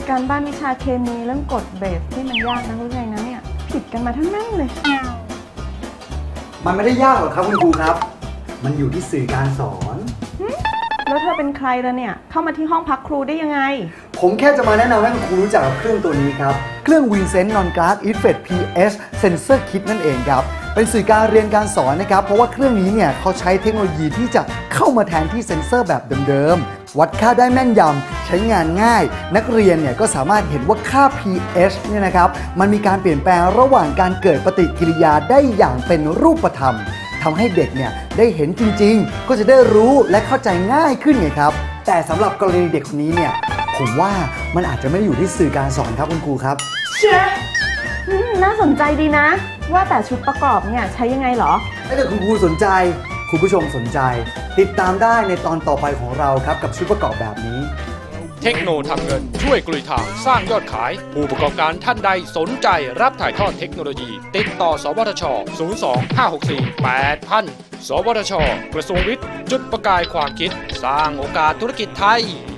การบ้านวิชาเคมีเรื่องกรดเบสที่มันยากนะรู้ไงนะเนี่ยผิดกันมาทั้งนั้นเลยมันไม่ได้ยากหรอกครับคุณครูครับมันอยู่ที่สื่อการสอนแล้วเธอเป็นใครล่ะเนี่ยเข้ามาที่ห้องพักครูได้ยังไงผมแค่จะมาแนะนำให้คุณครูรู้จักกับเครื่องตัวนี้ครับเครื่อง Vincent Non-Glass Effect PS Sensor Kit นั่นเองครับเป็นสื่อการเรียนการสอนนะครับเพราะว่าเครื่องนี้เนี่ยเขาใช้เทคโนโลยีที่จะเข้ามาแทนที่เซ็นเซอร์แบบเดิมๆวัดค่าได้แม่นยำใช้งานง่ายนักเรียนเนี่ยก็สามารถเห็นว่าค่า pH เนี่ยนะครับมันมีการเปลี่ยนแปลงระหว่างการเกิดปฏิกิริยาได้อย่างเป็นรูปธรรมทำให้เด็กเนี่ยได้เห็นจริงๆก็จะได้รู้และเข้าใจง่ายขึ้นไงครับแต่สำหรับกรณีเด็กคนนี้เนี่ยผมว่ามันอาจจะไม่ได้อยู่ที่สื่อการสอนครับคุณครูครับเชื่อน่าสนใจดีนะว่าแต่ชุดประกอบเนี่ยใช้ยังไงเหรอถ้าเกิดคุณครูสนใจคุณผู้ชมสนใจติดตามได้ในตอนต่อไปของเราครับกับชุดประกอบแบบนี้เทคโนทำเงินช่วยกลุยทางสร้างยอดขายผู้ประกอบการท่านใดสนใจรับถ่ายทอดเทคโนโลยีติดต่อสวทช 02-564-8000 สวทช กระทรวงวิทย์จุดประกายความคิดสร้างโอกาสธุรกิจไทย